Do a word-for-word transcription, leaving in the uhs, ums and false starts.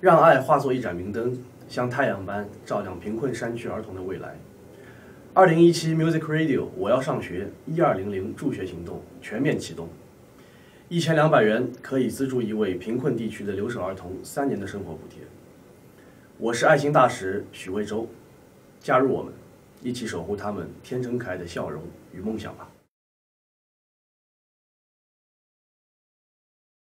让爱化作一盏明灯，像太阳般照亮贫困山区儿童的未来。二零一七 Music Radio 我要上学一二零零助学行动全面启动，一千两百元可以资助一位贫困地区的留守儿童三年的生活补贴。我是爱心大使许魏洲，加入我们，一起守护他们天真可爱的笑容与梦想吧。